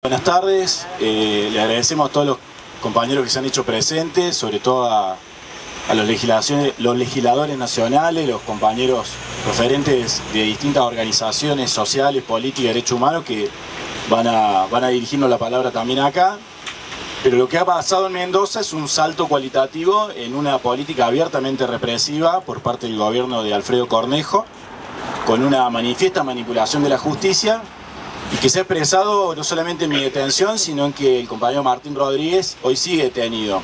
Buenas tardes, le agradecemos a todos los compañeros que se han hecho presentes, sobre todo a los legisladores nacionales, los compañeros referentes de distintas organizaciones sociales, políticas y derechos humanos que van a dirigirnos la palabra también acá. Pero lo que ha pasado en Mendoza es un salto cualitativo en una política abiertamente represiva por parte del gobierno de Alfredo Cornejo, con una manifiesta manipulación de la justicia, y que se ha expresado no solamente en mi detención, sino en que el compañero Martín Rodríguez hoy sigue detenido.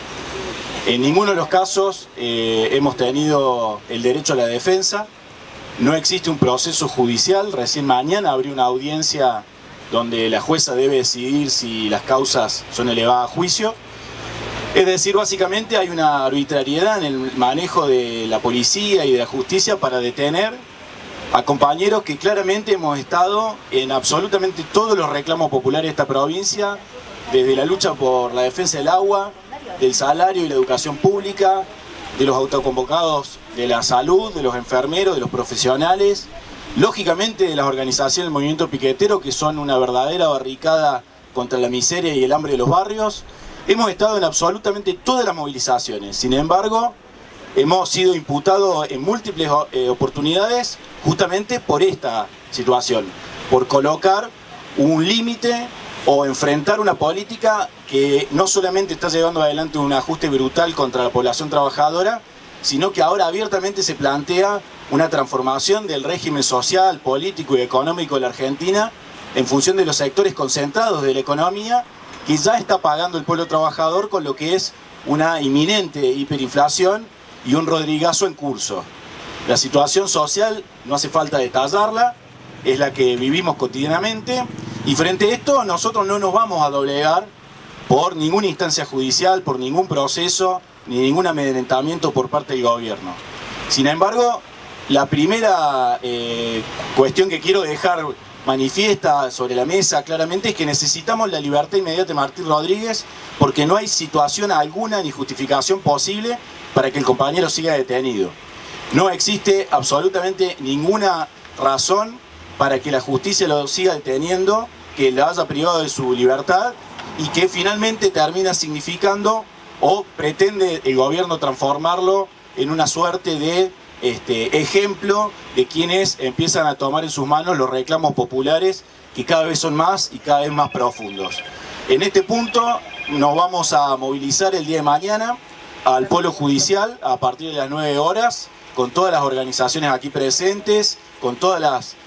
En ninguno de los casos hemos tenido el derecho a la defensa, no existe un proceso judicial. Recién mañana abrió una audiencia donde la jueza debe decidir si las causas son elevadas a juicio. Es decir, básicamente hay una arbitrariedad en el manejo de la policía y de la justicia para detener a compañeros que claramente hemos estado en absolutamente todos los reclamos populares de esta provincia, desde la lucha por la defensa del agua, del salario y la educación pública, de los autoconvocados de la salud, de los enfermeros, de los profesionales, lógicamente de las organizaciones del movimiento piquetero, que son una verdadera barricada contra la miseria y el hambre de los barrios. Hemos estado en absolutamente todas las movilizaciones. Sin embargo, hemos sido imputados en múltiples oportunidades justamente por esta situación, por colocar un límite o enfrentar una política que no solamente está llevando adelante un ajuste brutal contra la población trabajadora, sino que ahora abiertamente se plantea una transformación del régimen social, político y económico de la Argentina en función de los sectores concentrados de la economía que ya está pagando el pueblo trabajador con lo que es una inminente hiperinflación y un rodrigazo en curso. La situación social, no hace falta detallarla, es la que vivimos cotidianamente, y frente a esto nosotros no nos vamos a doblegar por ninguna instancia judicial, por ningún proceso, ni ningún amedrentamiento por parte del gobierno. Sin embargo, la primera cuestión que quiero dejar manifiesta sobre la mesa claramente es que necesitamos la libertad inmediata de Martín Rodríguez, porque no hay situación alguna ni justificación posible para que el compañero siga detenido. No existe absolutamente ninguna razón para que la justicia lo siga deteniendo, que lo haya privado de su libertad y que finalmente termina significando o pretende el gobierno transformarlo en una suerte de ejemplo de quienes empiezan a tomar en sus manos los reclamos populares, que cada vez son más y cada vez más profundos. En este punto nos vamos a movilizar el día de mañana al Polo Judicial a partir de las 9 horas, con todas las organizaciones aquí presentes, con todas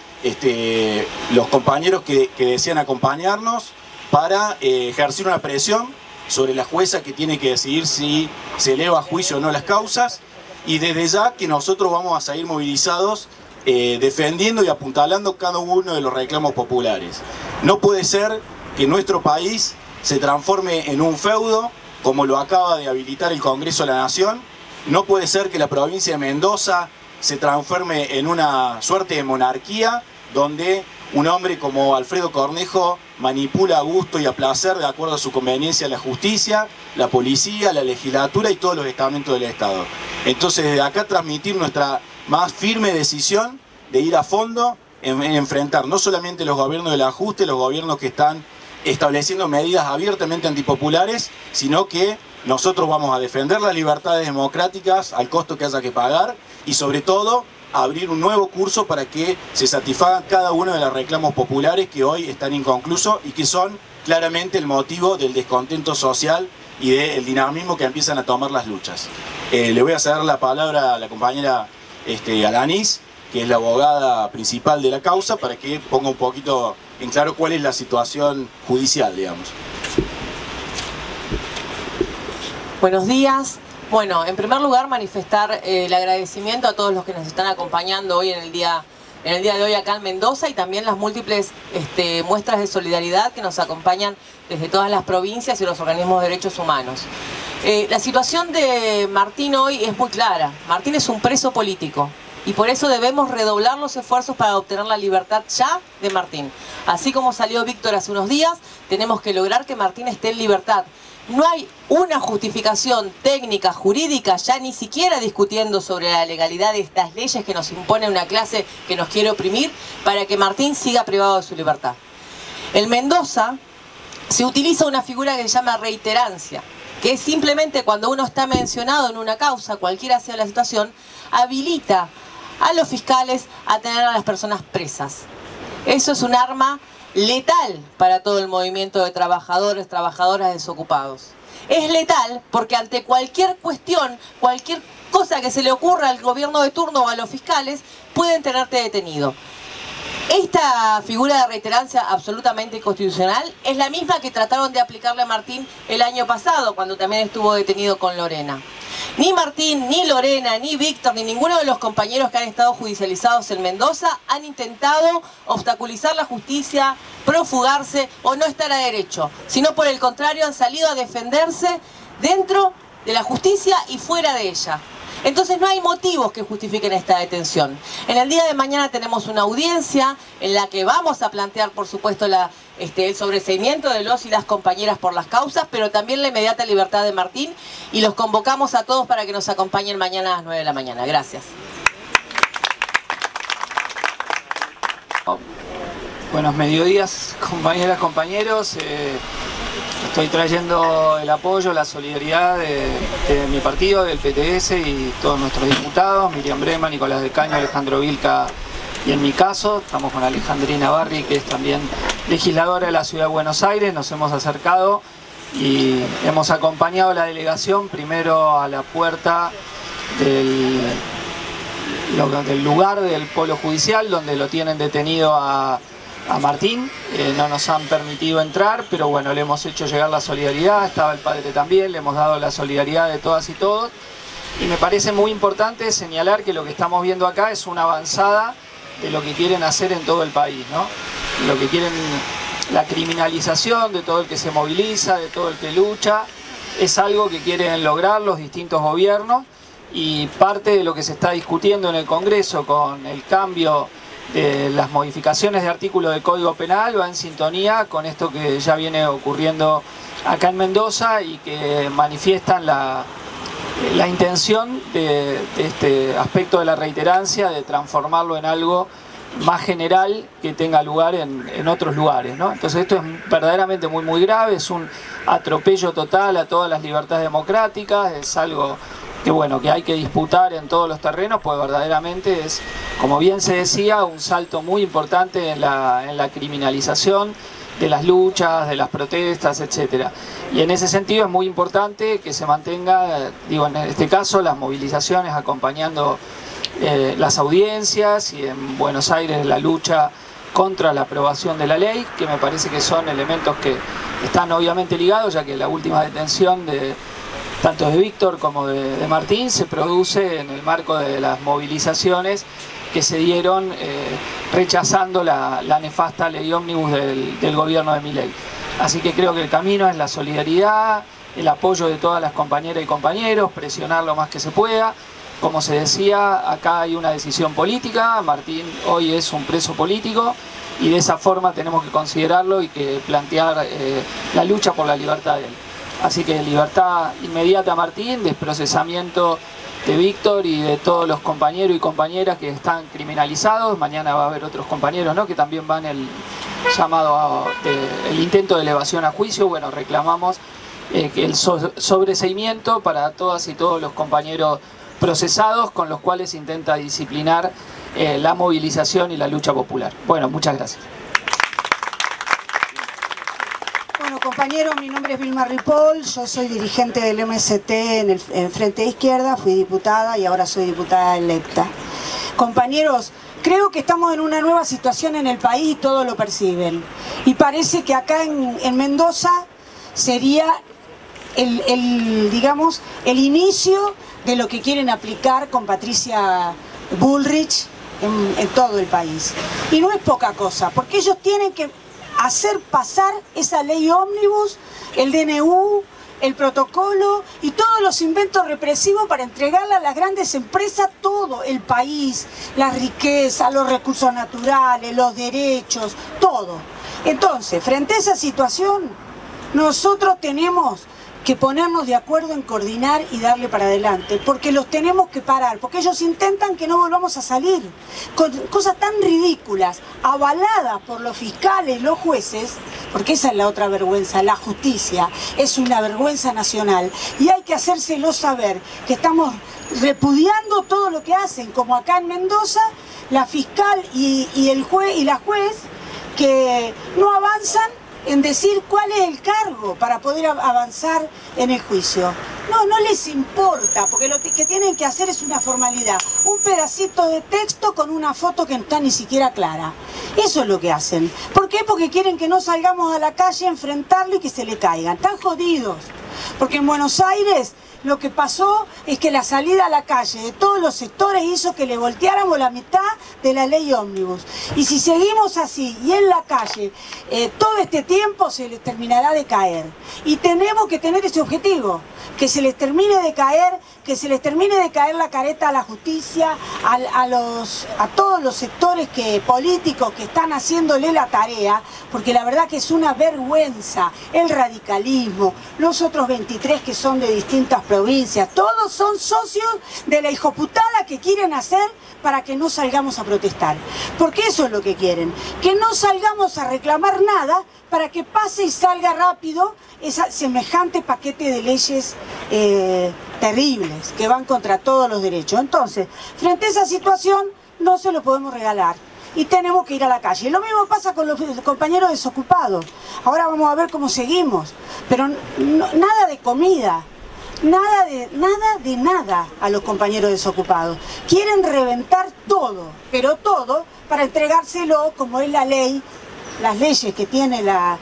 los compañeros que desean acompañarnos, para ejercer una presión sobre la jueza que tiene que decidir si se eleva a juicio o no las causas, y desde ya que nosotros vamos a seguir movilizados defendiendo y apuntalando cada uno de los reclamos populares. No puede ser que nuestro país se transforme en un feudo, como lo acaba de habilitar el Congreso de la Nación. No puede ser que la provincia de Mendoza se transforme en una suerte de monarquía, donde un hombre como Alfredo Cornejo manipula a gusto y a placer, de acuerdo a su conveniencia, la justicia, la policía, la legislatura y todos los estamentos del Estado. Entonces, desde acá transmitir nuestra más firme decisión de ir a fondo en enfrentar no solamente los gobiernos del ajuste, los gobiernos que están estableciendo medidas abiertamente antipopulares, sino que nosotros vamos a defender las libertades democráticas al costo que haya que pagar, y sobre todo abrir un nuevo curso para que se satisfagan cada uno de los reclamos populares que hoy están inconclusos y que son claramente el motivo del descontento social y del dinamismo que empiezan a tomar las luchas. Le voy a ceder la palabra a la compañera Alanis, que es la abogada principal de la causa, para que ponga un poquito en claro cuál es la situación judicial, digamos. Buenos días. Bueno, en primer lugar manifestar el agradecimiento a todos los que nos están acompañando hoy en el día de hoy acá en Mendoza, y también las múltiples muestras de solidaridad que nos acompañan desde todas las provincias y los organismos de derechos humanos. La situación de Martín hoy es muy clara. Martín es un preso político y por eso debemos redoblar los esfuerzos para obtener la libertad ya de Martín. Así como salió Víctor hace unos días, tenemos que lograr que Martín esté en libertad. No hay una justificación técnica, jurídica, ya ni siquiera discutiendo sobre la legalidad de estas leyes que nos impone una clase que nos quiere oprimir, para que Martín siga privado de su libertad. En Mendoza se utiliza una figura que se llama reiterancia, que es simplemente cuando uno está mencionado en una causa, cualquiera sea la situación, habilita a los fiscales a tener a las personas presas. Eso es un arma letal para todo el movimiento de trabajadores, trabajadoras desocupados. Es letal porque ante cualquier cuestión, cualquier cosa que se le ocurra al gobierno de turno o a los fiscales, pueden tenerte detenido. Esta figura de reiterancia absolutamente inconstitucional es la misma que trataron de aplicarle a Martín el año pasado, cuando también estuvo detenido con Lorena. Ni Martín, ni Lorena, ni Víctor, ni ninguno de los compañeros que han estado judicializados en Mendoza han intentado obstaculizar la justicia, profugarse o no estar a derecho, sino por el contrario han salido a defenderse dentro de la justicia y fuera de ella. Entonces no hay motivos que justifiquen esta detención. En el día de mañana tenemos una audiencia en la que vamos a plantear, por supuesto, el sobreseimiento de los y las compañeras por las causas, pero también la inmediata libertad de Martín, y los convocamos a todos para que nos acompañen mañana a las 9 de la mañana. Gracias. Buenos mediodías, compañeras, compañeros. Estoy trayendo el apoyo, la solidaridad de mi partido, del PTS y todos nuestros diputados, Miriam Brema, Nicolás del Caño, Alejandro Vilca y en mi caso, estamos con Alejandrina Barri, que es también legisladora de la Ciudad de Buenos Aires. Nos hemos acercado y hemos acompañado a la delegación primero a la puerta del lugar del polo judicial, donde lo tienen detenido a Martín. No nos han permitido entrar, pero bueno, le hemos hecho llegar la solidaridad, estaba el padre también, le hemos dado la solidaridad de todas y todos, y me parece muy importante señalar que lo que estamos viendo acá es una avanzada de lo que quieren hacer en todo el país, ¿no? Lo que quieren, la criminalización de todo el que se moviliza, de todo el que lucha, es algo que quieren lograr los distintos gobiernos, y parte de lo que se está discutiendo en el Congreso con el cambio de las modificaciones de artículos del Código Penal va en sintonía con esto que ya viene ocurriendo acá en Mendoza y que manifiestan la intención de este aspecto de la reiterancia, de transformarlo en algo más general que tenga lugar en otros lugares, ¿no? Entonces esto es verdaderamente muy grave, es un atropello total a todas las libertades democráticas, es algo que bueno, que hay que disputar en todos los terrenos, pues verdaderamente es, como bien se decía, un salto muy importante en la criminalización de las luchas, de las protestas, etcétera. Y en ese sentido es muy importante que se mantenga, digo, en este caso, las movilizaciones acompañando las audiencias, y en Buenos Aires la lucha contra la aprobación de la ley, que me parece que son elementos que están obviamente ligados, ya que la última detención tanto de Víctor como de Martín se produce en el marco de las movilizaciones que se dieron rechazando la nefasta ley ómnibus del gobierno de Milei. Así que creo que el camino es la solidaridad, el apoyo de todas las compañeras y compañeros, presionar lo más que se pueda. Como se decía, acá hay una decisión política, Martín hoy es un preso político y de esa forma tenemos que considerarlo y que plantear la lucha por la libertad de él. Así que libertad inmediata a Martín, desprocesamiento de Víctor y de todos los compañeros y compañeras que están criminalizados. Mañana va a haber otros compañeros, ¿no?, que también van el intento de elevación a juicio. Bueno, reclamamos que el sobreseimiento para todas y todos los compañeros procesados, con los cuales se intenta disciplinar la movilización y la lucha popular. Bueno, muchas gracias. Bueno, compañeros, mi nombre es Vilma Ripoll, yo soy dirigente del MST en el Frente de Izquierda, fui diputada y ahora soy diputada electa. Compañeros, creo que estamos en una nueva situación en el país y todos lo perciben. Y parece que acá en Mendoza sería digamos, el inicio de lo que quieren aplicar con Patricia Bullrich en todo el país. Y no es poca cosa, porque ellos tienen que hacer pasar esa ley ómnibus, el DNU, el protocolo y todos los inventos represivos para entregarle a las grandes empresas todo el país, la riqueza, los recursos naturales, los derechos, todo. Entonces, frente a esa situación, nosotros tenemos que ponernos de acuerdo en coordinar y darle para adelante, porque los tenemos que parar, porque ellos intentan que no volvamos a salir, con cosas tan ridículas, avaladas por los fiscales, los jueces, porque esa es la otra vergüenza, la justicia es una vergüenza nacional, y hay que hacérselo saber, que estamos repudiando todo lo que hacen, como acá en Mendoza, la fiscal y el juez y la juez, que no avanzan en decir cuál es el cargo para poder avanzar en el juicio. No les importa, porque lo que tienen que hacer es una formalidad, un pedacito de texto con una foto que no está ni siquiera clara. Eso es lo que hacen. ¿Por qué? Porque quieren que no salgamos a la calle a enfrentarlo y que se le caigan. Están jodidos. Porque en Buenos Aires lo que pasó es que la salida a la calle de todos los sectores hizo que le volteáramos la mitad de la ley ómnibus. Y si seguimos así y en la calle todo este tiempo, se les terminará de caer. Y tenemos que tener ese objetivo, que se les termine de caer, la careta a la justicia, a todos los sectores políticos que están haciéndole la tarea, porque la verdad que es una vergüenza el radicalismo, los otros 23 que son de distintas provincias, todos son socios de la hijoputada que quieren hacer para que no salgamos a protestar, porque eso es lo que quieren, que no salgamos a reclamar nada para que pase y salga rápido ese semejante paquete de leyes terribles que van contra todos los derechos. Entonces, frente a esa situación no se lo podemos regalar y tenemos que ir a la calle. Lo mismo pasa con los compañeros desocupados. Ahora vamos a ver cómo seguimos, pero nada de comida. Nada de nada a los compañeros desocupados. Quieren reventar todo, pero todo para entregárselo, como es la ley, las leyes que tiene la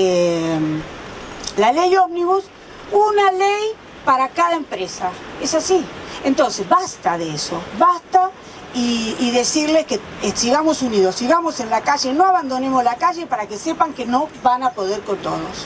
ley ómnibus, una ley para cada empresa. Es así. Entonces, basta de eso, basta y decirles que sigamos unidos, sigamos en la calle, no abandonemos la calle para que sepan que no van a poder con todos.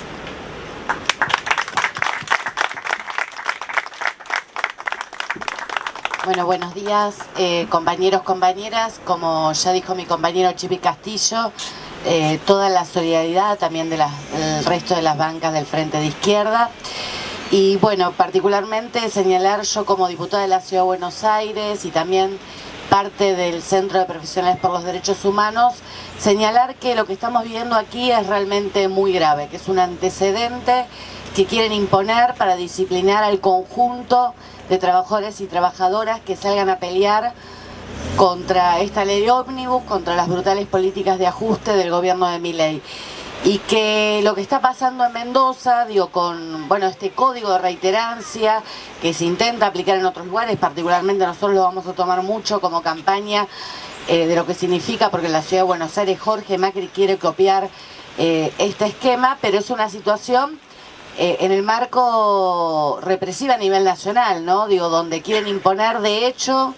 Bueno, buenos días, compañeros, compañeras. Como ya dijo mi compañero Chipi Castillo, toda la solidaridad también del resto de las bancas del Frente de Izquierda. Y bueno, particularmente señalar, yo como diputada de la Ciudad de Buenos Aires y también parte del Centro de Profesionales por los Derechos Humanos, señalar que lo que estamos viviendo aquí es realmente muy grave, que es un antecedente que quieren imponer para disciplinar al conjunto de trabajadores y trabajadoras que salgan a pelear contra esta ley ómnibus, contra las brutales políticas de ajuste del gobierno de Milei. Y que lo que está pasando en Mendoza, digo, con este código de reiterancia que se intenta aplicar en otros lugares, particularmente nosotros lo vamos a tomar mucho como campaña de lo que significa, porque en la Ciudad de Buenos Aires Jorge Macri quiere copiar este esquema, pero es una situación en el marco represivo a nivel nacional, ¿no? Digo, donde quieren imponer de hecho,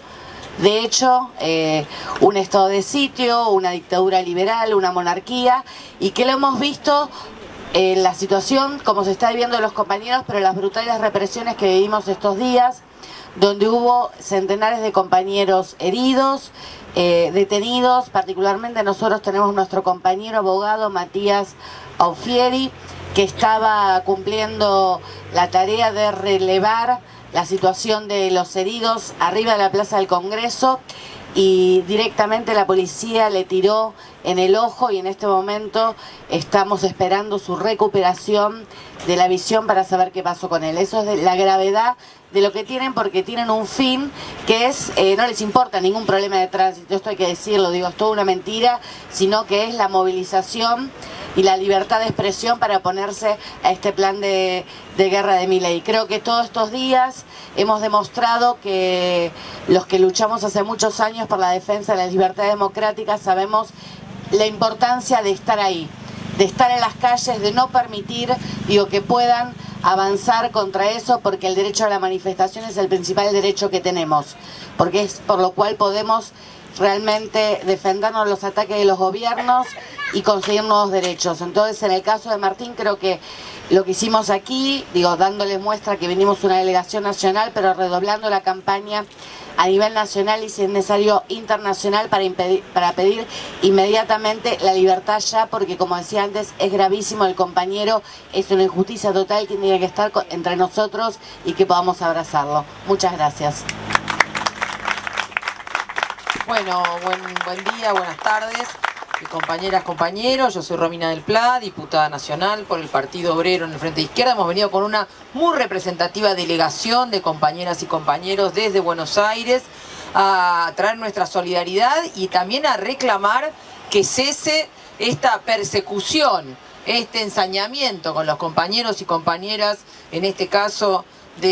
un estado de sitio, una dictadura liberal, una monarquía, y que lo hemos visto en la situación, como se está viviendo los compañeros, pero las brutales represiones que vivimos estos días, donde hubo centenares de compañeros heridos, detenidos. Particularmente nosotros tenemos nuestro compañero abogado Matías Aufieri, que estaba cumpliendo la tarea de relevar la situación de los heridos arriba de la Plaza del Congreso, y directamente la policía le tiró en el ojo, y en este momento estamos esperando su recuperación de la visión para saber qué pasó con él. Eso es de la gravedad de lo que tienen, porque tienen un fin que es, no les importa ningún problema de tránsito, esto hay que decirlo, digo, es toda una mentira, sino que es la movilización y la libertad de expresión para oponerse a este plan de guerra de Milei. Creo que todos estos días hemos demostrado que los que luchamos hace muchos años por la defensa de la libertad democrática sabemos la importancia de estar ahí, de estar en las calles, de no permitir, que puedan avanzar contra eso, porque el derecho a la manifestación es el principal derecho que tenemos, porque es por lo cual podemos realmente defendernos de los ataques de los gobiernos y conseguir nuevos derechos. Entonces, en el caso de Martín, creo que lo que hicimos aquí, dándoles muestra que venimos una delegación nacional, pero redoblando la campaña a nivel nacional y si es necesario internacional para pedir inmediatamente la libertad ya, porque como decía antes, es gravísimo el compañero, es una injusticia total que tiene que estar entre nosotros y que podamos abrazarlo. Muchas gracias. Bueno, buen día, buenas tardes, compañeras, compañeros. Yo soy Romina del Pla, diputada nacional por el Partido Obrero en el Frente de Izquierda. Hemos venido con una muy representativa delegación de compañeras y compañeros desde Buenos Aires a traer nuestra solidaridad y también a reclamar que cese esta persecución, este ensañamiento con los compañeros y compañeras, en este caso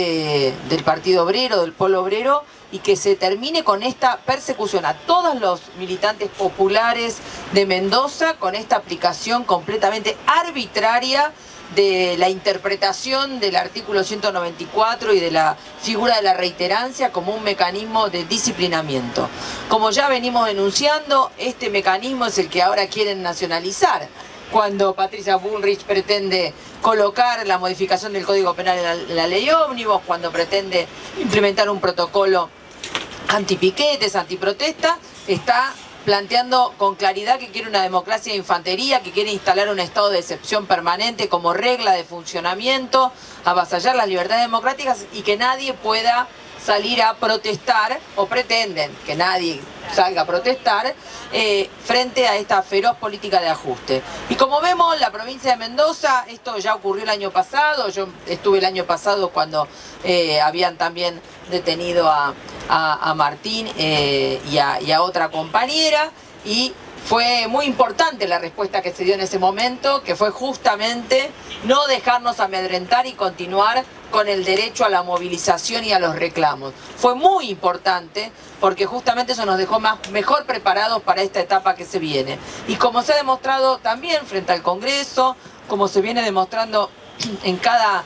del Partido Obrero, del Polo Obrero, y que se termine con esta persecución a todos los militantes populares de Mendoza, con esta aplicación completamente arbitraria de la interpretación del artículo 194 y de la figura de la reiterancia como un mecanismo de disciplinamiento. Como ya venimos denunciando, este mecanismo es el que ahora quieren nacionalizar, cuando Patricia Bullrich pretende colocar la modificación del Código Penal en la ley ómnibus, cuando pretende implementar un protocolo antipiquetes, antiprotesta, está planteando con claridad que quiere una democracia de infantería, que quiere instalar un estado de excepción permanente como regla de funcionamiento, avasallar las libertades democráticas y que nadie pueda salir a protestar, o pretenden que nadie salga a protestar, frente a esta feroz política de ajuste. Y como vemos, la provincia de Mendoza, esto ya ocurrió el año pasado, yo estuve el año pasado cuando habían también detenido a Martín y a otra compañera, y fue muy importante la respuesta que se dio en ese momento, que fue justamente no dejarnos amedrentar y continuar con el derecho a la movilización y a los reclamos. Fue muy importante porque justamente eso nos dejó mejor preparados para esta etapa que se viene. Y como se ha demostrado también frente al Congreso, como se viene demostrando en cada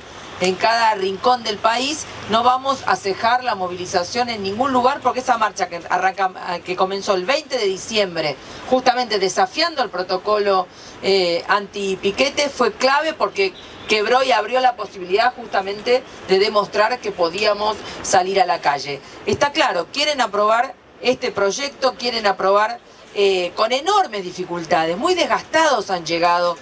rincón del país, no vamos a cejar la movilización en ningún lugar, porque esa marcha que comenzó el 20 de diciembre, justamente desafiando el protocolo antipiquete, fue clave porque quebró y abrió la posibilidad justamente de demostrar que podíamos salir a la calle. Está claro, quieren aprobar este proyecto, quieren aprobar con enormes dificultades, muy desgastados han llegado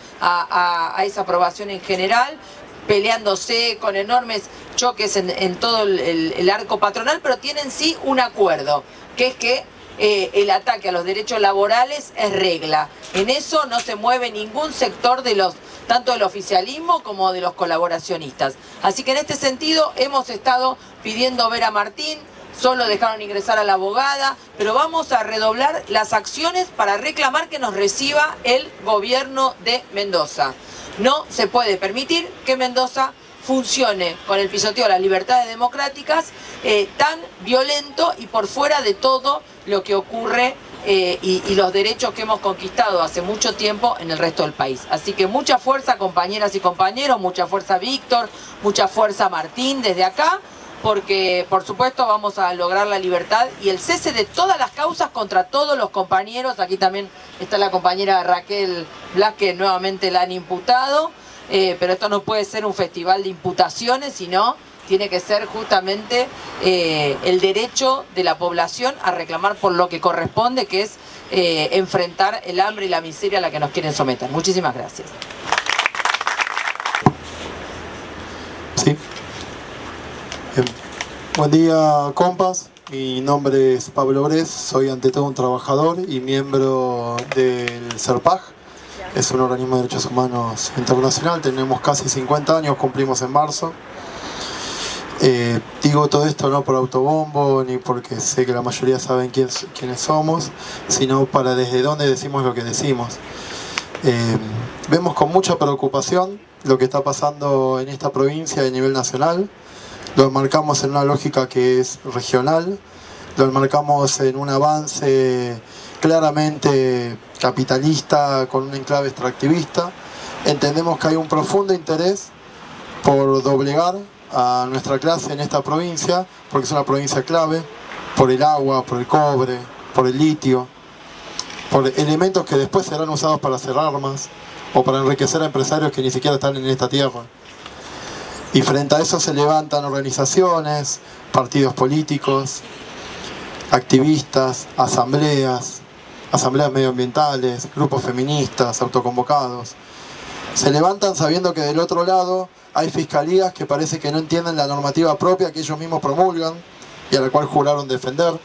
a esa aprobación en general, peleándose con enormes choques en todo el arco patronal, pero tienen sí un acuerdo, que es que el ataque a los derechos laborales es regla. En eso no se mueve ningún sector tanto del oficialismo como de los colaboracionistas. Así que en este sentido hemos estado pidiendo ver a Martín, solo dejaron ingresar a la abogada, pero vamos a redoblar las acciones para reclamar que nos reciba el gobierno de Mendoza. No se puede permitir que Mendoza funcione con el pisoteo de las libertades democráticas tan violento y por fuera de todo lo que ocurre y los derechos que hemos conquistado hace mucho tiempo en el resto del país. Así que mucha fuerza, compañeras y compañeros, mucha fuerza Víctor, mucha fuerza Martín desde acá, porque por supuesto vamos a lograr la libertad y el cese de todas las causas contra todos los compañeros. Aquí también está la compañera Raquel Blas, que nuevamente la han imputado, pero esto no puede ser un festival de imputaciones, sino tiene que ser justamente el derecho de la población a reclamar por lo que corresponde, que es enfrentar el hambre y la miseria a la que nos quieren someter. Muchísimas gracias. Sí. Buen día, compas. Mi nombre es Pablo Bres, soy ante todo un trabajador y miembro del CERPAG. Es un organismo de derechos humanos internacional, tenemos casi 50 años, cumplimos en marzo. Digo todo esto no por autobombo ni porque sé que la mayoría saben quiénes somos, sino para desde dónde decimos lo que decimos. Vemos con mucha preocupación lo que está pasando en esta provincia a nivel nacional. Lo enmarcamos en una lógica que es regional, lo enmarcamos en un avance claramente capitalista con un enclave extractivista. Entendemos que hay un profundo interés por doblegar a nuestra clase en esta provincia, porque es una provincia clave, por el agua, por el cobre, por el litio, por elementos que después serán usados para hacer armas o para enriquecer a empresarios que ni siquiera están en esta tierra. Y frente a eso se levantan organizaciones, partidos políticos activistas, asambleas medioambientales, grupos feministas, autoconvocados. Se levantan sabiendo que del otro lado hay fiscalías que parece que no entienden la normativa propia que ellos mismos promulgan y a la cual juraron defender.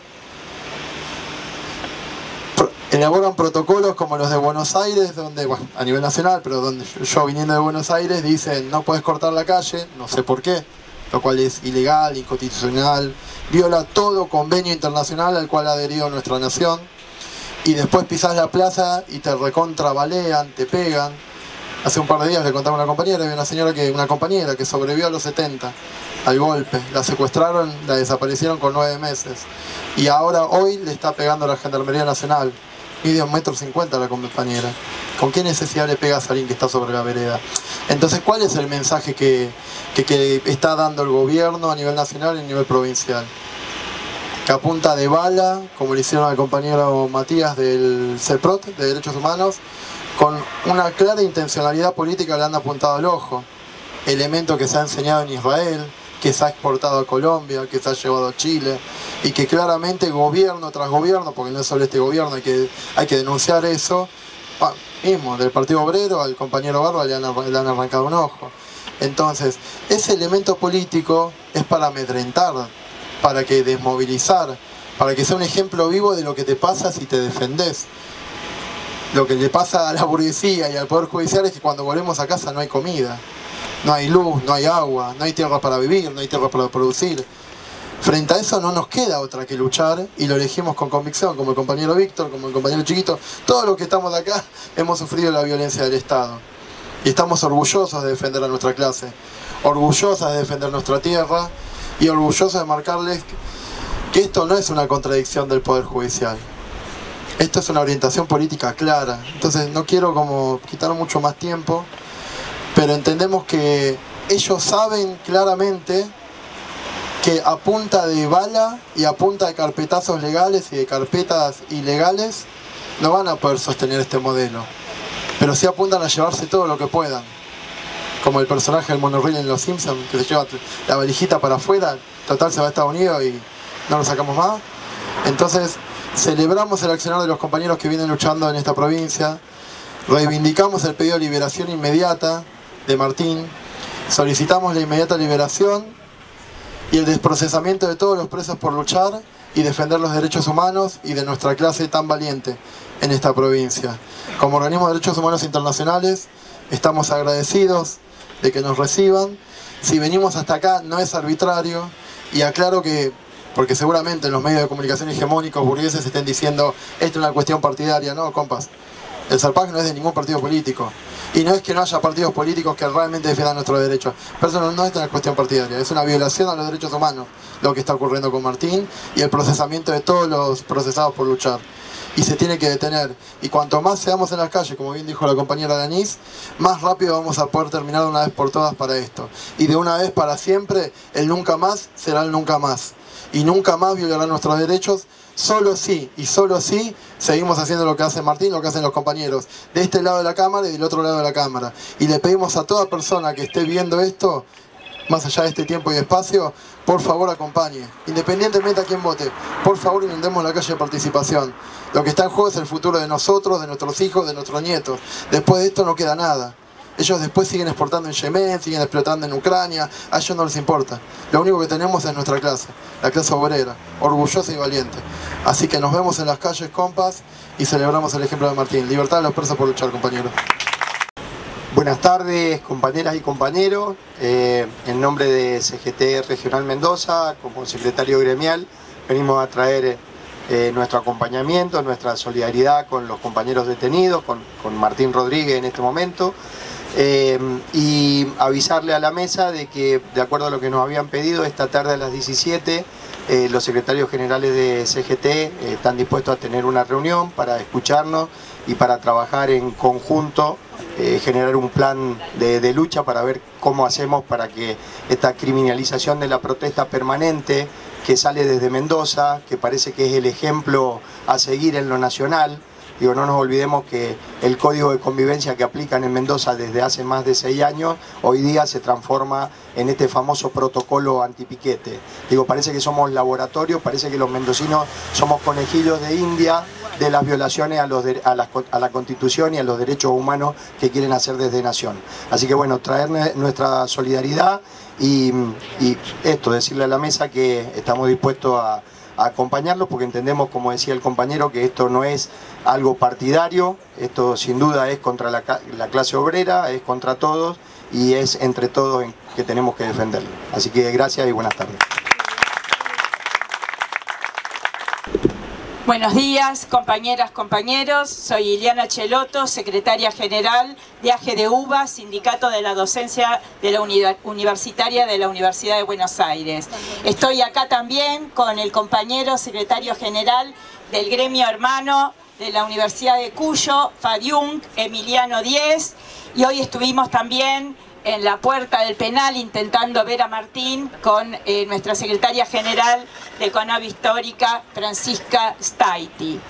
Elaboran protocolos como los de Buenos Aires, donde, bueno, a nivel nacional, pero donde yo viniendo de Buenos Aires, dicen no puedes cortar la calle, no sé por qué, lo cual es ilegal, inconstitucional, viola todo convenio internacional al cual ha adherido nuestra nación, y después pisás la plaza y te recontrabalean, te pegan. Hace un par de días le contaba a una compañera, había una compañera que sobrevivió a los 70 al golpe, la secuestraron, la desaparecieron con 9 meses, y ahora hoy le está pegando a la Gendarmería Nacional. Mide 1,50 m la compañera. ¿Con qué necesidad le pegas a alguien que está sobre la vereda? Entonces, ¿cuál es el mensaje que está dando el gobierno a nivel nacional y a nivel provincial? Que a punta de bala, como le hicieron al compañero Matías del CEPROT, de Derechos Humanos, con una clara intencionalidad política le han apuntado al ojo. Elemento que se ha enseñado en Israel, que se ha exportado a Colombia, que se ha llevado a Chile, y que claramente gobierno tras gobierno, porque no es solo este gobierno, hay que denunciar eso, mismo del Partido Obrero al compañero Barba le han arrancado un ojo. Entonces, ese elemento político es para amedrentar, para que desmovilizar, para que sea un ejemplo vivo de lo que te pasa si te defendés. Lo que le pasa a la burguesía y al Poder Judicial es que cuando volvemos a casa no hay comida, no hay luz, no hay agua, no hay tierra para vivir, no hay tierra para producir. Frente a eso no nos queda otra que luchar, y lo elegimos con convicción, como el compañero Víctor, como el compañero Chiquito. Todos los que estamos de acá hemos sufrido la violencia del Estado. Y estamos orgullosos de defender a nuestra clase, orgullosos de defender nuestra tierra y orgullosos de marcarles que esto no es una contradicción del Poder Judicial. Esto es una orientación política clara. Entonces no quiero como quitar mucho más tiempo, pero entendemos que ellos saben claramente que a punta de bala y a punta de carpetazos legales y de carpetas ilegales no van a poder sostener este modelo, pero sí apuntan a llevarse todo lo que puedan, como el personaje del monorriel en Los Simpsons, que se lleva la valijita para afuera, total se va a Estados Unidos y no lo sacamos más. Entonces celebramos el accionar de los compañeros que vienen luchando en esta provincia, reivindicamos el pedido de liberación inmediata de Martín, solicitamos la inmediata liberación y el desprocesamiento de todos los presos por luchar y defender los derechos humanos y de nuestra clase tan valiente en esta provincia. Como organismo de derechos humanos internacionales estamos agradecidos de que nos reciban. Si venimos hasta acá no es arbitrario, y aclaro que, porque seguramente en los medios de comunicación hegemónicos burgueses estén diciendo esto es una cuestión partidaria. No, compas, el Zarpaj no es de ningún partido político. Y no es que no haya partidos políticos que realmente defiendan nuestros derechos. Pero eso no es una cuestión partidaria, es una violación a los derechos humanos lo que está ocurriendo con Martín y el procesamiento de todos los procesados por luchar. Y se tiene que detener. Y cuanto más seamos en las calles, como bien dijo la compañera Denise, más rápido vamos a poder terminar de una vez por todas para esto. Y de una vez para siempre, el nunca más será el nunca más. Y nunca más violarán nuestros derechos. Solo sí, y solo sí, seguimos haciendo lo que hace Martín, lo que hacen los compañeros de este lado de la Cámara y del otro lado de la Cámara. Y le pedimos a toda persona que esté viendo esto, más allá de este tiempo y espacio, por favor acompañe, independientemente a quién vote, por favor inundemos la calle de participación. Lo que está en juego es el futuro de nosotros, de nuestros hijos, de nuestros nietos. Después de esto no queda nada. Ellos después siguen exportando en Yemen, siguen explotando en Ucrania, a ellos no les importa. Lo único que tenemos es nuestra clase, la clase obrera, orgullosa y valiente. Así que nos vemos en las calles, compas, y celebramos el ejemplo de Martín. Libertad a los presos por luchar, compañeros. Buenas tardes, compañeras y compañeros. En nombre de CGT Regional Mendoza, como secretario gremial, venimos a traer nuestro acompañamiento, nuestra solidaridad con los compañeros detenidos, con Martín Rodríguez en este momento. Y avisarle a la mesa de que, de acuerdo a lo que nos habían pedido, esta tarde a las 17 los secretarios generales de CGT están dispuestos a tener una reunión para escucharnos y para trabajar en conjunto, generar un plan de lucha para ver cómo hacemos para que esta criminalización de la protesta permanente que sale desde Mendoza, que parece que es el ejemplo a seguir en lo nacional, Digo, no nos olvidemos que el código de convivencia que aplican en Mendoza desde hace más de 6 años, hoy día se transforma en este famoso protocolo antipiquete. Digo, parece que somos laboratorios, parece que los mendocinos somos conejillos de India de las violaciones a la Constitución y a los derechos humanos que quieren hacer desde Nación. Así que bueno, traer nuestra solidaridad y esto, decirle a la mesa que estamos dispuestos a acompañarlos, porque entendemos, como decía el compañero, que esto no es algo partidario, esto sin duda es contra la clase obrera, es contra todos y es entre todos que tenemos que defenderlo. Así que gracias y buenas tardes. Buenos días, compañeras, compañeros. Soy Iliana Cheloto, secretaria general de AGDUBA, Sindicato de la Docencia de la Universitaria de la Universidad de Buenos Aires. Estoy acá también con el compañero secretario general del gremio hermano de la Universidad de Cuyo, FADIUNC, Emiliano Díez, y hoy estuvimos también en la puerta del penal intentando ver a Martín con nuestra secretaria general de CONAB Histórica, Francisca Staiti.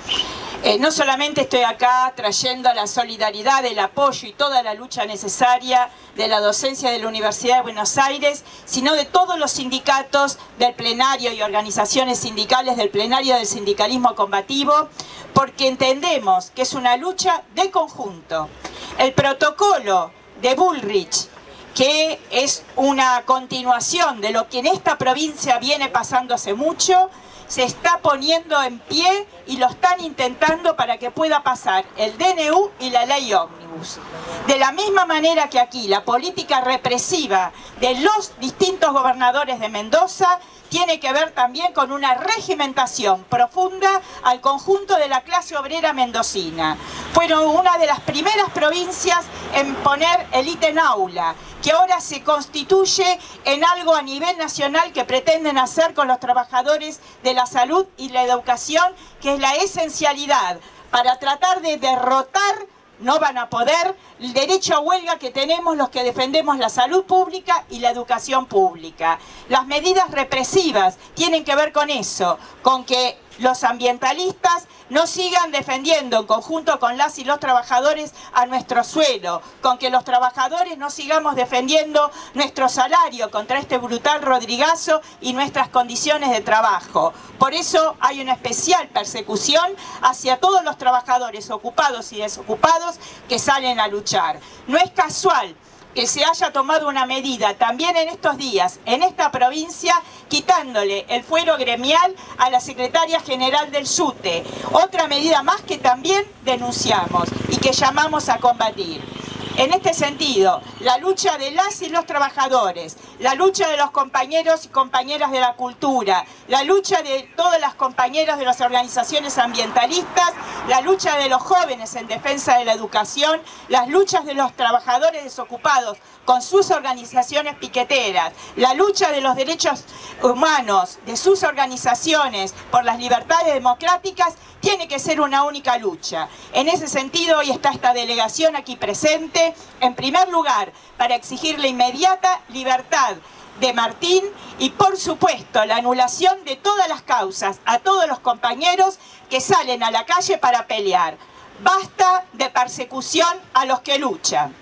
No solamente estoy acá trayendo la solidaridad, el apoyo y toda la lucha necesaria de la docencia de la Universidad de Buenos Aires, sino de todos los sindicatos del plenario y organizaciones sindicales del plenario del sindicalismo combativo, porque entendemos que es una lucha de conjunto. El protocolo de Bullrich, que es una continuación de lo que en esta provincia viene pasando hace mucho, se está poniendo en pie y lo están intentando para que pueda pasar el DNU y la ley ómnibus. De la misma manera que aquí la política represiva de los distintos gobernadores de Mendoza tiene que ver también con una regimentación profunda al conjunto de la clase obrera mendocina. Fueron una de las primeras provincias en poner el ítem aula, que ahora se constituye en algo a nivel nacional que pretenden hacer con los trabajadores de la salud y la educación, que es la esencialidad para tratar de derrotar, no van a poder, el derecho a huelga que tenemos los que defendemos la salud pública y la educación pública. Las medidas represivas tienen que ver con eso, con que los ambientalistas no sigan defendiendo en conjunto con las y los trabajadores a nuestro suelo, con que los trabajadores no sigamos defendiendo nuestro salario contra este brutal rodrigazo y nuestras condiciones de trabajo. Por eso hay una especial persecución hacia todos los trabajadores ocupados y desocupados que salen a luchar. No es casual que se haya tomado una medida también en estos días, en esta provincia, quitándole el fuero gremial a la secretaria general del SUTE. Otra medida más que también denunciamos y que llamamos a combatir. En este sentido, la lucha de las y los trabajadores, la lucha de los compañeros y compañeras de la cultura, la lucha de todas las compañeras de las organizaciones ambientalistas, la lucha de los jóvenes en defensa de la educación, las luchas de los trabajadores desocupados con sus organizaciones piqueteras, la lucha de los derechos humanos, de sus organizaciones por las libertades democráticas, tiene que ser una única lucha. En ese sentido, hoy está esta delegación aquí presente, en primer lugar, para exigir la inmediata libertad de Martín y, por supuesto, la anulación de todas las causas a todos los compañeros que salen a la calle para pelear. Basta de persecución a los que luchan.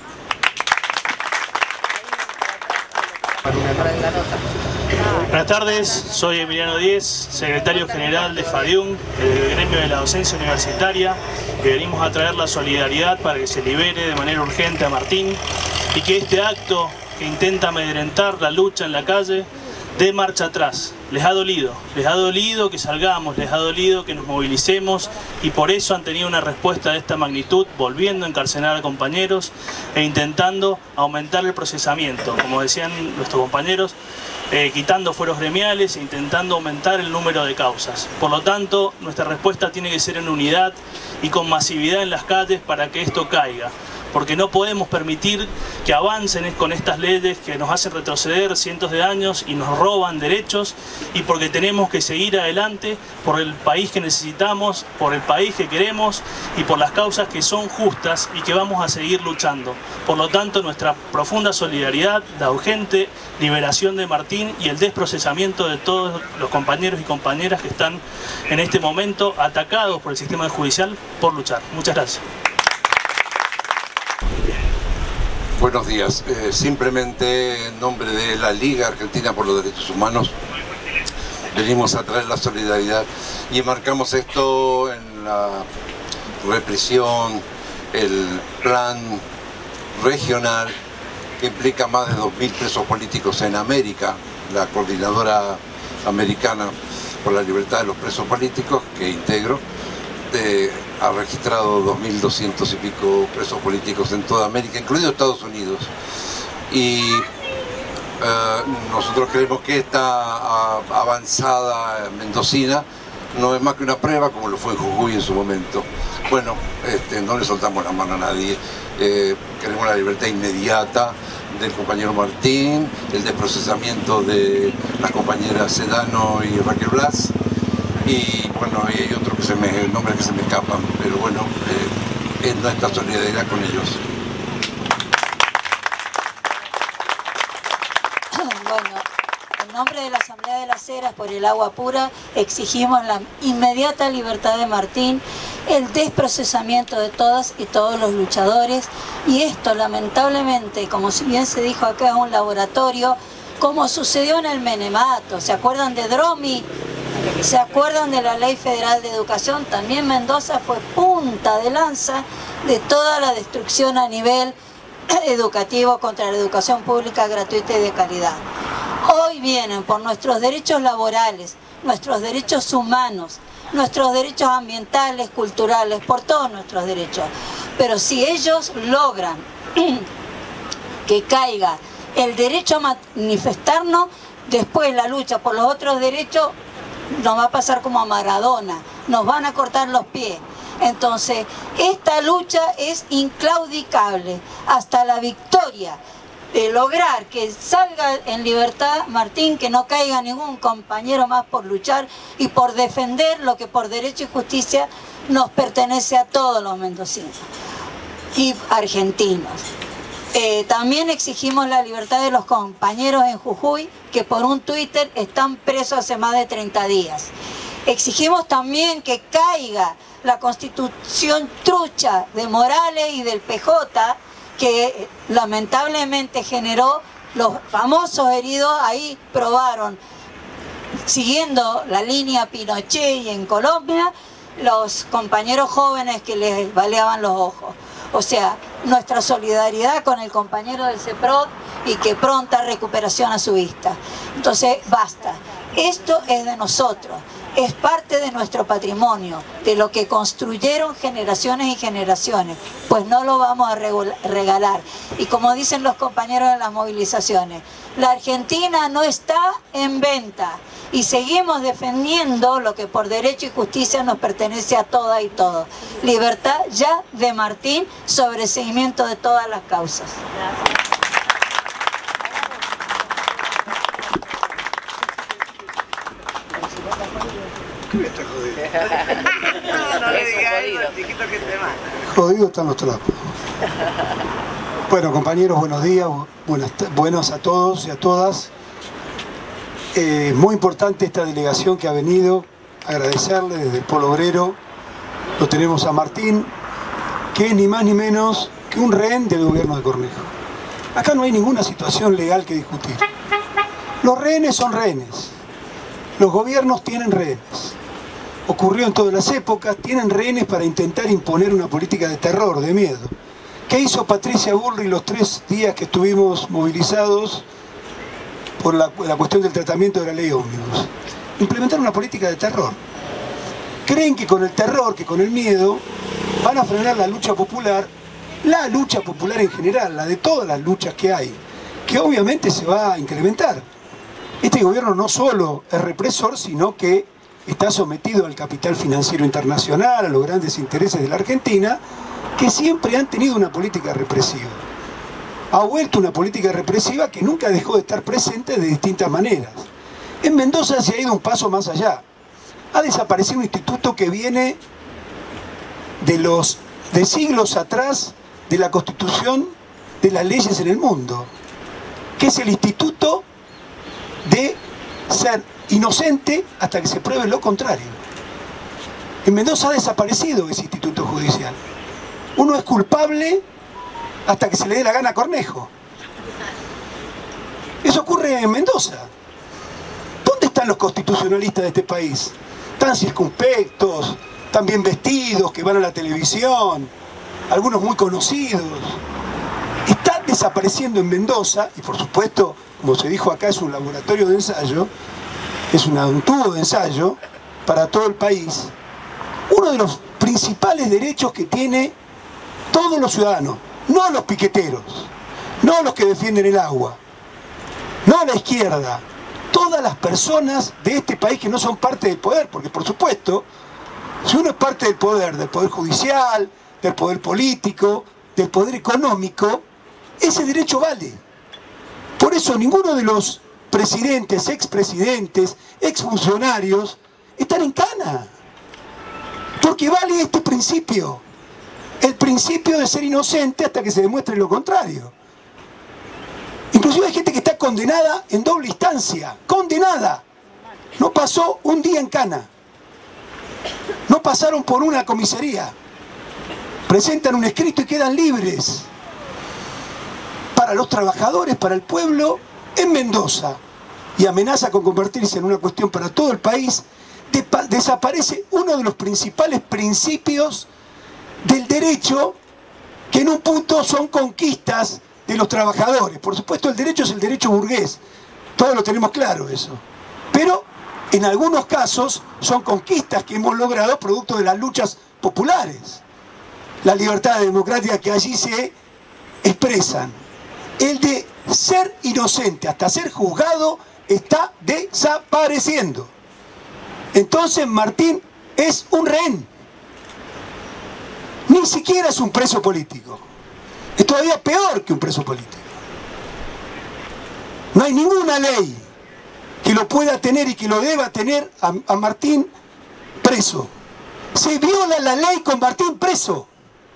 Buenas tardes, soy Emiliano Díez, secretario general de FADIUNC, el gremio de la docencia universitaria, que venimos a traer la solidaridad para que se libere de manera urgente a Martín y que este acto que intenta amedrentar la lucha en la calle dé marcha atrás. Les ha dolido que salgamos, les ha dolido que nos movilicemos y por eso han tenido una respuesta de esta magnitud, volviendo a encarcelar a compañeros e intentando aumentar el procesamiento, como decían nuestros compañeros, quitando fueros gremiales e intentando aumentar el número de causas. Por lo tanto, nuestra respuesta tiene que ser en unidad y con masividad en las calles para que esto caiga. porque no podemos permitir que avancen con estas leyes que nos hacen retroceder cientos de años y nos roban derechos, y porque tenemos que seguir adelante por el país que necesitamos, por el país que queremos y por las causas que son justas y que vamos a seguir luchando. Por lo tanto, nuestra profunda solidaridad, la urgente liberación de Martín y el desprocesamiento de todos los compañeros y compañeras que están en este momento atacados por el sistema judicial por luchar. Muchas gracias. Buenos días. Simplemente en nombre de la Liga Argentina por los Derechos Humanos venimos a traer la solidaridad y enmarcamos esto en la represión, el plan regional que implica más de 2.000 presos políticos en América. La Coordinadora Americana por la Libertad de los Presos Políticos, que integro, ha registrado 2.200 y pico presos políticos en toda América, incluido Estados Unidos. Y nosotros creemos que esta avanzada mendocina no es más que una prueba, como lo fue en Jujuy en su momento. Bueno, no le soltamos la mano a nadie. Queremos la libertad inmediata del compañero Martín, el desprocesamiento de las compañeras Sedano y Raquel Blas, y bueno, hay otros nombres que se me escapan, pero bueno, es nuestra solidaridad con ellos. Bueno, en nombre de la Asamblea de las Heras por el agua pura, exigimos la inmediata libertad de Martín, el desprocesamiento de todas y todos los luchadores, y esto lamentablemente, como si bien se dijo acá, es un laboratorio, como sucedió en el Menemato. ¿Se acuerdan de Dromi? ¿Se acuerdan de la Ley Federal de Educación? También Mendoza fue punta de lanza de toda la destrucción a nivel educativo contra la educación pública gratuita y de calidad. Hoy vienen por nuestros derechos laborales, nuestros derechos humanos, nuestros derechos ambientales, culturales, por todos nuestros derechos. Pero si ellos logran que caiga el derecho a manifestarnos, después la lucha por los otros derechos nos va a pasar como a Maradona, nos van a cortar los pies. Entonces, esta lucha es inclaudicable hasta la victoria de lograr que salga en libertad Martín, que no caiga ningún compañero más por luchar y por defender lo que por derecho y justicia nos pertenece a todos los mendocinos y argentinos. También exigimos la libertad de los compañeros en Jujuy, que por un Twitter están presos hace más de 30 días. Exigimos también que caiga la constitución trucha de Morales y del PJ, que lamentablemente generó los famosos heridos. Ahí probaron, siguiendo la línea Pinochet y en Colombia, los compañeros jóvenes que les baleaban los ojos. O sea, nuestra solidaridad con el compañero del CEPROD y que pronta recuperación a su vista. Entonces, basta. Esto es de nosotros, es parte de nuestro patrimonio, de lo que construyeron generaciones y generaciones, pues no lo vamos a regalar. Y como dicen los compañeros de las movilizaciones, la Argentina no está en venta y seguimos defendiendo lo que por derecho y justicia nos pertenece a todas y todos. Libertad ya de Martín, sobreseimiento de todas las causas. No le digas eso, chiquito, que te mata. Jodido están los trapos. Bueno, compañeros, buenos días, buenos a todos y a todas. Muy importante esta delegación que ha venido, agradecerle desde el Polo Obrero. Lo tenemos a Martín, que es ni más ni menos que un rehén del gobierno de Cornejo. Acá no hay ninguna situación legal que discutir. Los rehenes son rehenes. Los gobiernos tienen rehenes. Ocurrió en todas las épocas, tienen rehenes para intentar imponer una política de terror, de miedo. ¿Qué hizo Patricia Bullrich los 3 días que estuvimos movilizados por la cuestión del tratamiento de la ley ómnibus? Implementar una política de terror. Creen que con el terror, que con el miedo, van a frenar la lucha popular en general, la de todas las luchas que hay, que obviamente se va a incrementar. Este gobierno no solo es represor, sino que está sometido al capital financiero internacional, a los grandes intereses de la Argentina, que siempre han tenido una política represiva. Ha vuelto una política represiva que nunca dejó de estar presente de distintas maneras. En Mendoza se ha ido un paso más allá. Ha desaparecido un instituto que viene de siglos atrás de la constitución de las leyes en el mundo, que es el instituto de ser inocente hasta que se pruebe lo contrario. En Mendoza ha desaparecido ese instituto judicial. Uno es culpable hasta que se le dé la gana a Cornejo. Eso ocurre en Mendoza. ¿Dónde están los constitucionalistas de este país? Tan circunspectos, tan bien vestidos, que van a la televisión, algunos muy conocidos. Está desapareciendo en Mendoza, y por supuesto, como se dijo acá, es un laboratorio de ensayo, es un tubo de ensayo para todo el país, uno de los principales derechos que tiene todos los ciudadanos, no los piqueteros, no los que defienden el agua, no la izquierda, todas las personas de este país que no son parte del poder, porque por supuesto, si uno es parte del poder judicial, del poder político, del poder económico, ese derecho vale. Por eso ninguno de los presidentes, expresidentes, exfuncionarios están en cana. Porque vale este principio. El principio de ser inocente hasta que se demuestre lo contrario. Inclusive hay gente que está condenada en doble instancia. Condenada. No pasó un día en cana. No pasaron por una comisaría. Presentan un escrito y quedan libres. Para los trabajadores, para el pueblo, en Mendoza. Y amenaza con convertirse en una cuestión para todo el país. Desaparece uno de los principales principios del derecho, que en un punto son conquistas de los trabajadores. Por supuesto, el derecho es el derecho burgués, todos lo tenemos claro eso, pero en algunos casos son conquistas que hemos logrado producto de las luchas populares, la libertad democrática que allí se expresan. El de ser inocente hasta ser juzgado está desapareciendo. Entonces Martín es un rehén. Ni siquiera es un preso político. Es todavía peor que un preso político. No hay ninguna ley que lo pueda tener y que lo deba tener a Martín preso. Se viola la ley con Martín preso.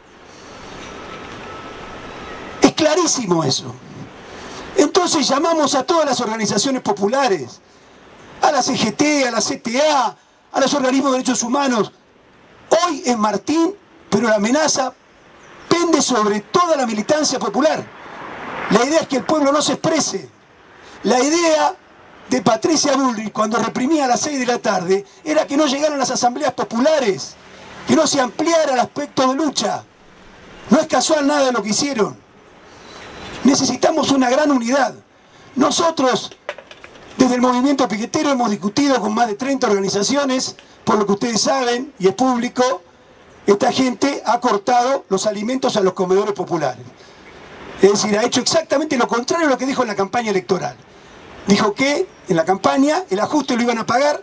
Es clarísimo eso. Entonces llamamos a todas las organizaciones populares, a la CGT, a la CTA, a los organismos de derechos humanos. Hoy es Martín, pero la amenaza pende sobre toda la militancia popular. La idea es que el pueblo no se exprese. La idea de Patricia Bullrich cuando reprimía a las 6 de la tarde era que no llegaran las asambleas populares, que no se ampliara el aspecto de lucha. No es casual nada de lo que hicieron. Necesitamos una gran unidad. Nosotros, desde el movimiento piquetero, hemos discutido con más de 30 organizaciones, por lo que ustedes saben, y es público, esta gente ha cortado los alimentos a los comedores populares. Es decir, ha hecho exactamente lo contrario a lo que dijo en la campaña electoral. Dijo que en la campaña el ajuste lo iban a pagar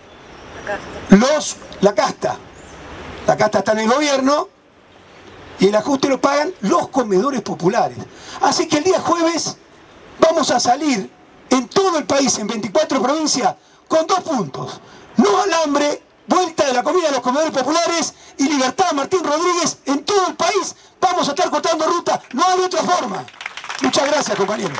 la casta. La casta está en el gobierno y el ajuste lo pagan los comedores populares. Así que el día jueves vamos a salir en todo el país, en 24 provincias, con 2 puntos. No al hambre, vuelta de la comida a los comedores populares y libertad a Martín Rodríguez en todo el país. Vamos a estar cortando ruta, no hay otra forma. Muchas gracias, compañeros.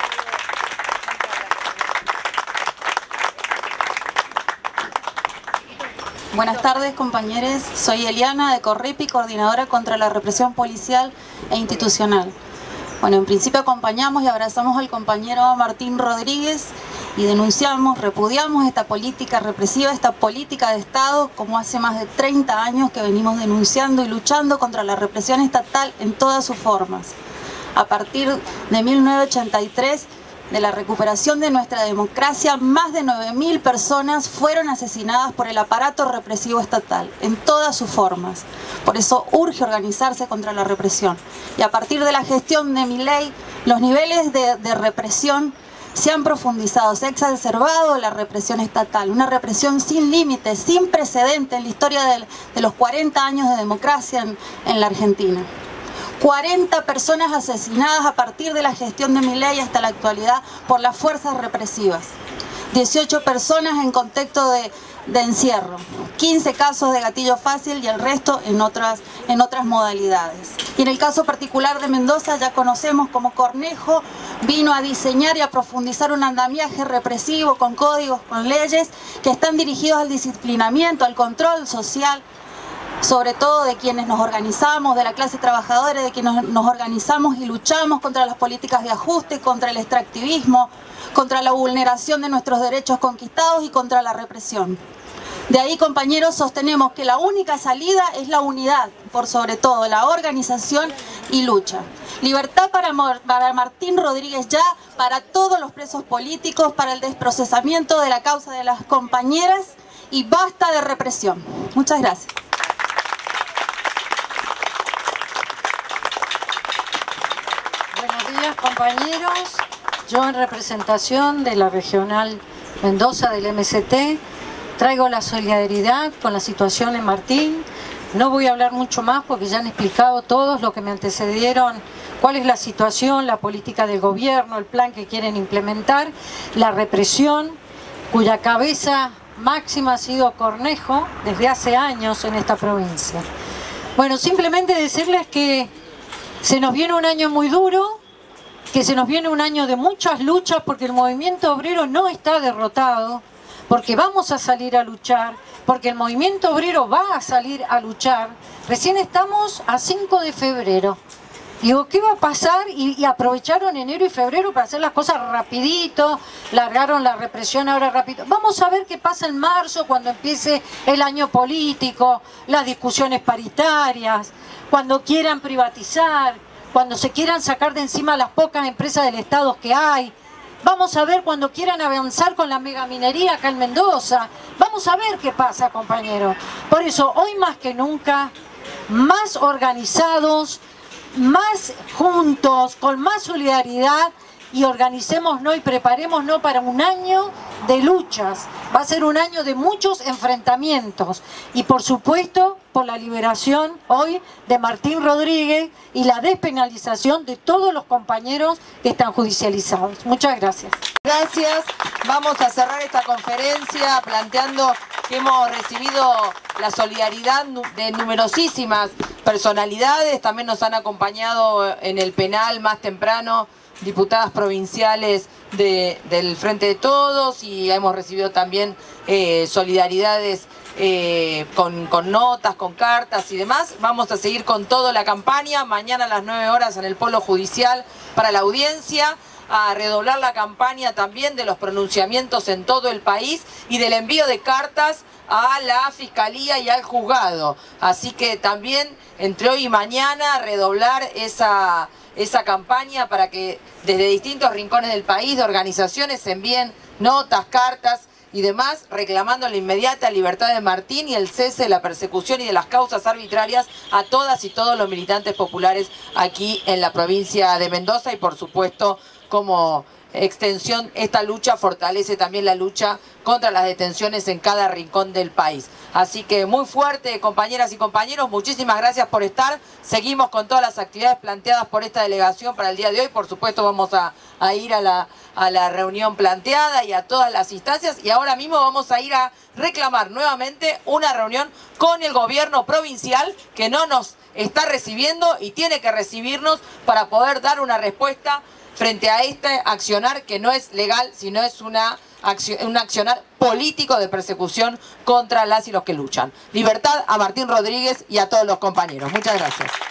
Buenas tardes, compañeros. Soy Eliana de Corripi, coordinadora contra la represión policial e institucional. Bueno, en principio acompañamos y abrazamos al compañero Martín Rodríguez y denunciamos, repudiamos esta política represiva, esta política de Estado, como hace más de 30 años que venimos denunciando y luchando contra la represión estatal en todas sus formas. A partir de 1983, de la recuperación de nuestra democracia, más de 9.000 personas fueron asesinadas por el aparato represivo estatal, en todas sus formas. Por eso urge organizarse contra la represión. Y a partir de la gestión de Milei, los niveles de represión se han profundizado, se ha exacerbado la represión estatal, una represión sin límites, sin precedentes en la historia de los 40 años de democracia en la Argentina. 40 personas asesinadas a partir de la gestión de Milei hasta la actualidad por las fuerzas represivas. 18 personas en contexto de encierro, 15 casos de gatillo fácil y el resto en otras modalidades. Y en el caso particular de Mendoza ya conocemos cómo Cornejo vino a diseñar y a profundizar un andamiaje represivo con códigos, con leyes que están dirigidos al disciplinamiento, al control social, sobre todo de quienes nos organizamos, de la clase trabajadora, de quienes nos organizamos y luchamos contra las políticas de ajuste, contra el extractivismo, contra la vulneración de nuestros derechos conquistados y contra la represión. De ahí, compañeros, sostenemos que la única salida es la unidad, por sobre todo, la organización y lucha. Libertad para Martín Rodríguez ya, para todos los presos políticos, para el desprocesamiento de la causa de las compañeras y basta de represión. Muchas gracias. Buenos días, compañeros. Yo, en representación de la Regional Mendoza del MST, traigo la solidaridad con la situación en Martín. No voy a hablar mucho más porque ya han explicado todos los que me antecedieron cuál es la situación, la política del gobierno, el plan que quieren implementar, la represión, cuya cabeza máxima ha sido Cornejo desde hace años en esta provincia. Bueno, simplemente decirles que se nos viene un año muy duro, que se nos viene un año de muchas luchas porque el movimiento obrero no está derrotado, porque vamos a salir a luchar, porque el movimiento obrero va a salir a luchar. Recién estamos a 5 de febrero. Digo, ¿qué va a pasar? Y aprovecharon enero y febrero para hacer las cosas rapidito, largaron la represión ahora rápido. Vamos a ver qué pasa en marzo cuando empiece el año político, las discusiones paritarias, cuando quieran privatizar, cuando se quieran sacar de encima las pocas empresas del Estado que hay. Vamos a ver cuando quieran avanzar con la megaminería acá en Mendoza. Vamos a ver qué pasa, compañeros. Por eso, hoy más que nunca, más organizados, más juntos, con más solidaridad, y organicémonos y preparémonos para un año de luchas. Va a ser un año de muchos enfrentamientos y, por supuesto, por la liberación hoy de Martín Rodríguez y la despenalización de todos los compañeros que están judicializados. Muchas gracias. Gracias. Vamos a cerrar esta conferencia planteando que hemos recibido la solidaridad de numerosísimas personalidades. También nos han acompañado en el penal más temprano diputadas provinciales del Frente de Todos, y hemos recibido también solidaridades con notas, con cartas y demás. Vamos a seguir con toda la campaña, mañana a las 9 horas en el Polo Judicial para la audiencia, a redoblar la campaña también de los pronunciamientos en todo el país y del envío de cartas a la Fiscalía y al Juzgado. Así que también entre hoy y mañana redoblar esa campaña para que desde distintos rincones del país, de organizaciones, se envíen notas, cartas y demás, reclamando la inmediata libertad de Martín y el cese de la persecución y de las causas arbitrarias a todas y todos los militantes populares aquí en la provincia de Mendoza. Y por supuesto, como extensión, esta lucha fortalece también la lucha contra las detenciones en cada rincón del país. Así que muy fuerte, compañeras y compañeros, muchísimas gracias por estar. Seguimos con todas las actividades planteadas por esta delegación para el día de hoy. Por supuesto vamos a ir a la reunión planteada y a todas las instancias, y ahora mismo vamos a ir a reclamar nuevamente una reunión con el gobierno provincial, que no nos está recibiendo y tiene que recibirnos para poder dar una respuesta frente a este accionar que no es legal, sino es un accionar político de persecución contra las y los que luchan. Libertad a Martín Rodríguez y a todos los compañeros. Muchas gracias.